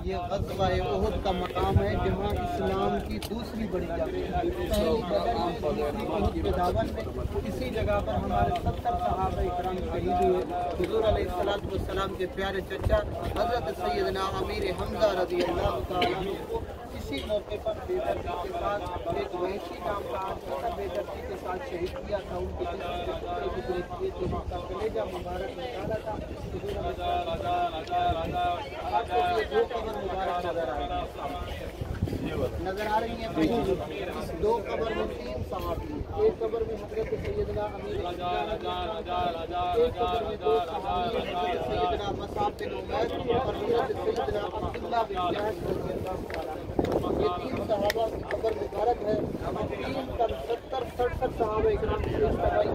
یہ غزوہ احد کا مقام ہے جہاں اسلام کی دوسری بڑی جنگ پہلی بدر میں دوسری احد کے دامن میں اسی جگہ پر ہمارے 70 صحابہ کرام شہید ہوئے۔ حضور علیہ السلام کے پیارے چچا حضرت سیدنا امیر حمزہ رضی اللہ تعالیٰ عنہ کو اسی موقع پر بے دردی کے ساتھ ایک وحشی نام کا آدمی بے دردی کے ساتھ شہید کیا تھا۔ ان کے جسم کے ٹکڑے ٹکڑے کیے تھے، ان کا کلیجہ مبارک نکالا تھا۔ آپ کو یہ دو قبر مبارک نظر آ رہی ہیں بھائی۔ اس دو قبر میں 3 صحابی، ایک قبر میں حضرت سیدنا امیر حمزہ، ایک قبر میں 2 صحابی، حضرت سیدنا مصعب بن عمیر اور حضرت سیدنا عبداللہ بن جحش رضی اللہ تعالیٰ عنہ۔ یہ 3 صحابہ کی قبر مبارک ہے۔ 3 کا 70-67 صحابہ اکرام کی اجتماعی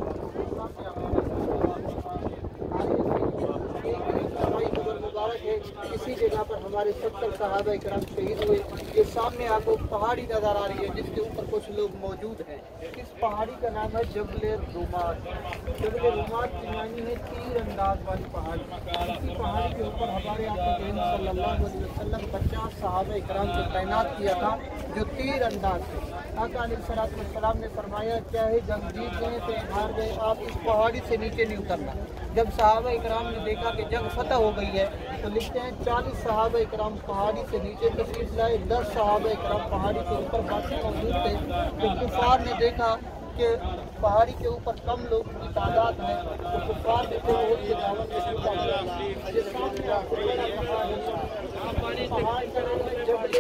قبر مبارک ہے۔ اسی جگہ پر ہمارے 70 صحابہ اکرام شہید ہوئے۔ یہ سامنے آپ کو پہاڑی نظر آ رہی ہے جس کے اوپر کچھ لوگ موجود ہیں۔ اس پہاڑی کا نام ہے جبل رومات۔ جبل رومات کی معنی ہے تیر انداز والی پہاڑی۔ اسی پہاڑی کے اوپر ہمارے آقا کریم صلی اللہ علیہ وسلم 50 صحابہ اکرام کو تعینات کیا تھا جو تیر انداز تھے۔ آقا علیہ السلام نے فرمایا چاہے جنگ جیت گئے تو ہار گئے، آپ اس پہاڑی سے نیچے نہیں اترنا۔ جب صحابہ اکرام نے دیکھا کہ جنگ فتح ہو گئی ہے تو لکھتے ہیں 40 صحابہ اکرام پہاڑی سے نیچے تشریف لائے، 10 صحابہ اکرام پہاڑی کے اوپر باقی موجود تھے۔ تو کفار نے دیکھا کہ پہاڑی کے اوپر کم لوگ کی تعداد ہے تو کفار نے پھر احد کے دامن میں چھوٹا کیا۔ یہ سامنے آپ کو بڑا پہاڑ ہے، پہاڑ کا نام ہے جبل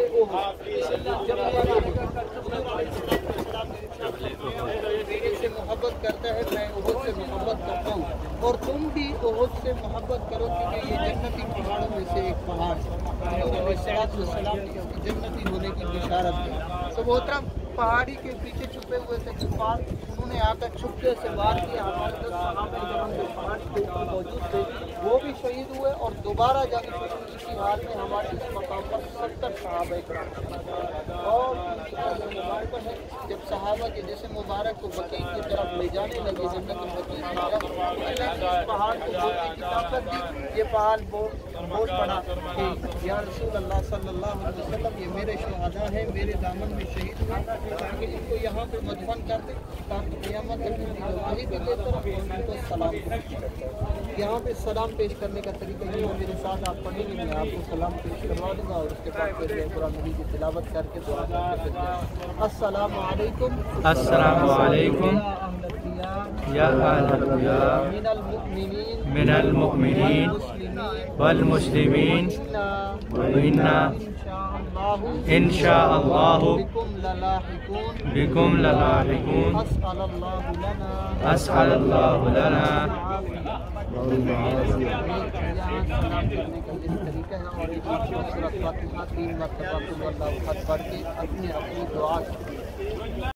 میرے سے محبت کرتا ہے، میں احد سے محبت کرتا ہوں، اور تم بھی احد سے محبت کرو کیونکہ یہ جنتی پہاڑوں میں سے ایک پہاڑ ہے۔ حضور علیہ السلام نے اس کی جنتی ہونے کی بشارت دی۔ تو محترم پہاڑی کے پیچھے چھپے ہوئے تھے کفار، انہوں نے آ کر چھپکے سے وار کیا۔ ہمارے 10 صحابہ کرام جو پہاڑی کے اوپر موجود تھے وہ بھی شہید ہوئے، اور دوبارہ جنگ شروع اسی حال میں ہمارے اس مقام پر 70 صحابہ کرام اور مبارک ہے۔ جب صحابہ کے جسم مبارک کو بقیع کی طرف لے جانے لگے، جنت البقیع کی طرف، اللہ نے اس پہاڑ کو بولنے کی طاقت دی۔ یہ پہاڑ بول پڑا کہ یا رسول اللہ صلی اللہ علیہ وسلم یہ میرے شہداء ہیں، میرے دامن میں شہید ہوئے، تاکہ ان کو یہاں پہ مدفن کر دیں تاکہ قیامت تک ان کی گواہی بھی دیتا رہے اور ان کو سلام پیش کرتا ہے۔ یہاں پہ سلام پیش کرنے کا طریقہ یہ ہے، میرے ساتھ آپ پڑھیں گے، میں آپ کو سلام پیش کروا دوں گا اور اس کے بعد پھر قرآن مجید کی تلاوت کر کے دعا کر کے السلام علیکم السلام علیکم یا اہل الدیار من المؤمنین والمسلمین وإنا انشاء اللہ بكم للاحقون اسأل اللہ لنا سلام کرنے کا جس طریقہ ہے اور ایک سورۃ فاتحہ 3 مرتبہ قل هو اللہ احد پڑھ کے اپنی دعا